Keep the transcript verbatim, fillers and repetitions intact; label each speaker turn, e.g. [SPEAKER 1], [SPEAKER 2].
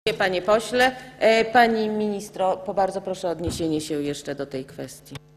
[SPEAKER 1] Panie pośle, pani ministro, bardzo proszę o odniesienie się jeszcze do tej kwestii.